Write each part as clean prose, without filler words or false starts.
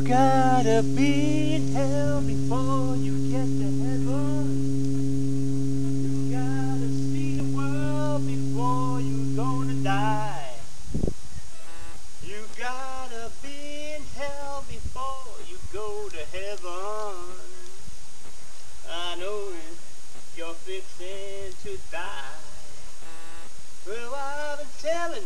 gotta be in hell before you get to heaven. You gotta see the world before you're gonna die. You gotta be in hell before you go to heaven. I know you're fixing to die. Well, I've been telling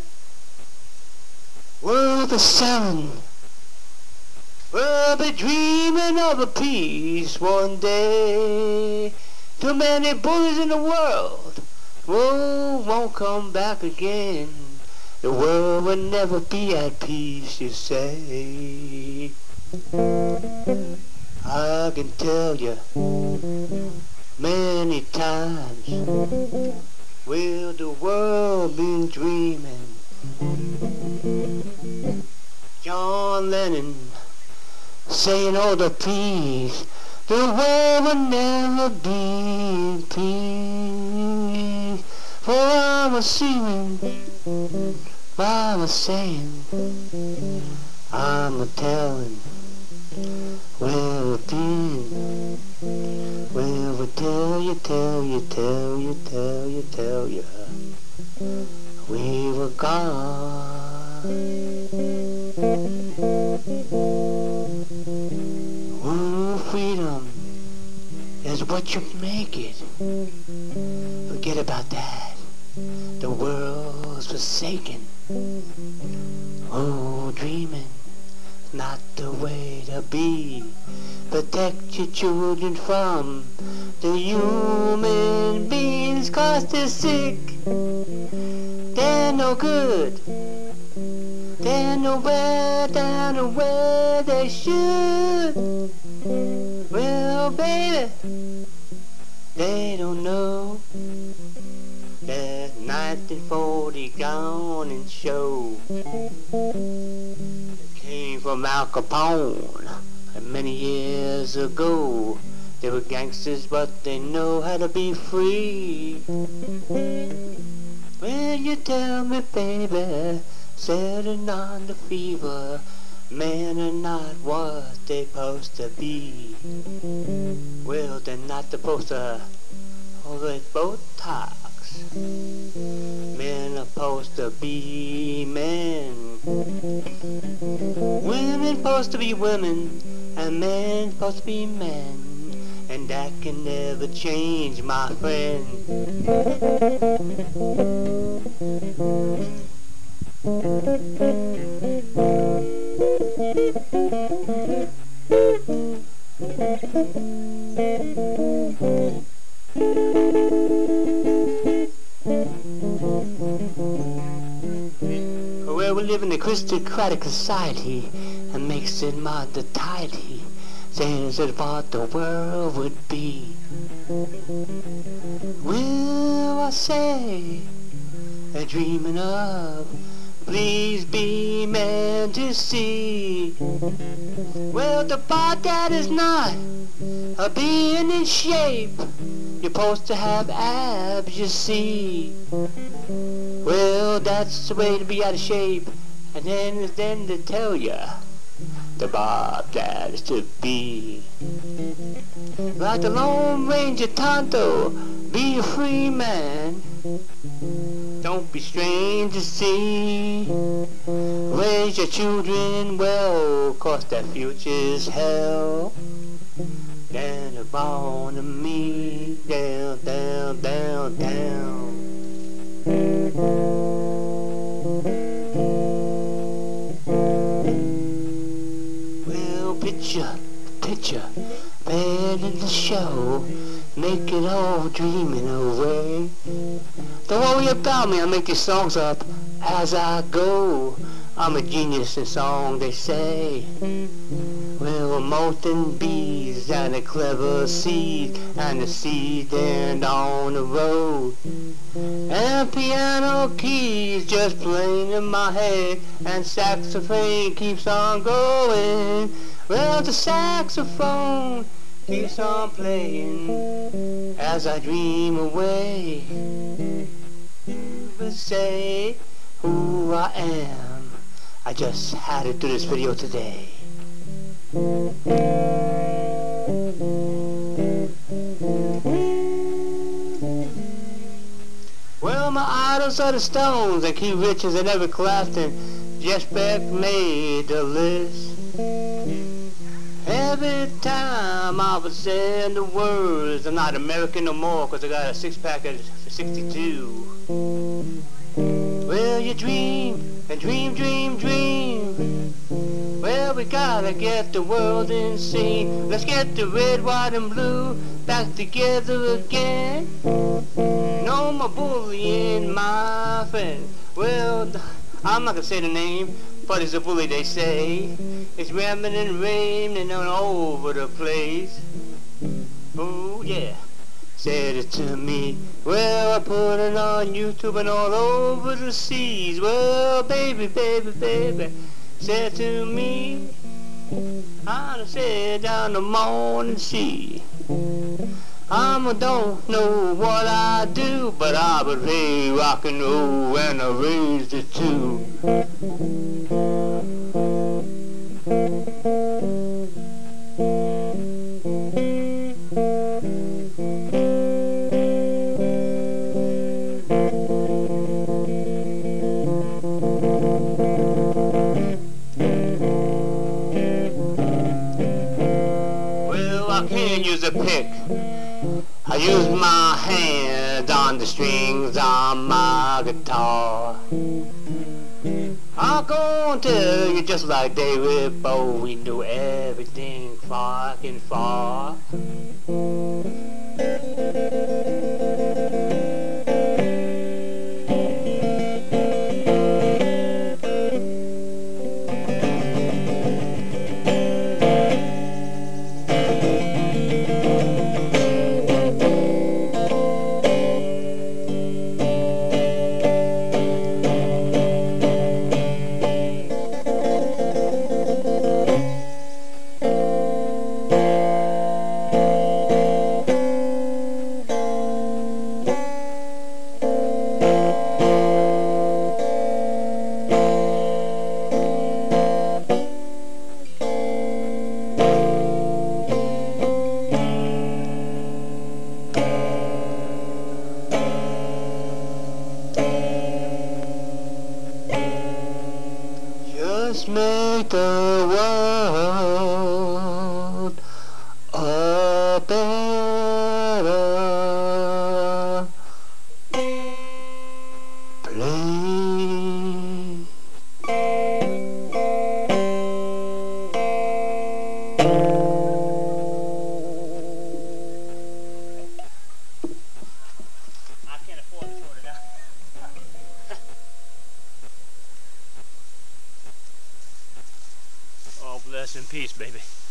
world is selling. We'll be dreaming of a peace one day. Too many bullies in the world, won't come back again. The world will never be at peace, you say. I can tell you many times, will the world been dreaming? John Lennon saying all the peace, the world will never be in peace. For I'm a singing, I'm a saying, I'm a telling, where we've been, where we tell you, we were gone. Oh, freedom is what you make it. Forget about that. The world's forsaken. Oh, dreaming, not the way to be. Protect your children from the human beings, 'cause they're sick. They're no good. They're nowhere down to where they should. Well, baby, they don't know that 1940 gone and show. It came from Al Capone many years ago. They were gangsters, but they know how to be free. Well, you tell me, baby, setting on the fever, men are not what they're supposed to be. Well, they're not supposed to hold Botox. Men are supposed to be men. Women supposed to be women, and men supposed to be men. And that can never change, my friend. Well, we live in a aristocratic society, and makes it modernity, saying it's what the world would be. Will I say, and dreaming of, please be meant to see. Well, the part that is not a being in shape, you're supposed to have abs, you see. Well, that's the way to be out of shape, and then to tell ya the Bob that is to be. Like the Lone Ranger Tonto, be a free man. Don't be strange to see. Raise your children well, 'cause their future's hell. Then they're born to me, down, down, down, down. Well, picture, bed in the show, make it all dreaming away. Don't worry about me, I make these songs up as I go. I'm a genius in song, they say. Well, molten bees and a clever seed, and the seed stand on the road. And piano keys just playing in my head, and saxophone keeps on going. Well, the saxophone keeps on playing as I dream away. You would say who I am. I just had to do this video today. Well, my idols are the Stones and Keith Richards and Eric Clapton. Jeff Beck made the list. Every time I was saying the words, I'm not American no more, 'cause I got a six-pack of 62. Well, you dream and dream, dream, dream. Well, we gotta get the world in sync. Let's get the red, white, and blue back together again. No more bullying, my friend. Well, I'm not gonna say the name, but it's a bully, they say. It's ramming and raining all over the place. Oh yeah, said it to me. Well, I put it on YouTube and all over the seas. Well, baby, baby, baby, said to me, I'd say down the morning sea. I don't know what I do, but I would play rock and roll and I raised it too. Well, I can't use a pick. I use my hands on the strings on my guitar. I'm gonna tell you just like David Bowie knew everything fucking far. Just make the world a better place. I can't afford to sort it out. Oh, bless and peace, baby.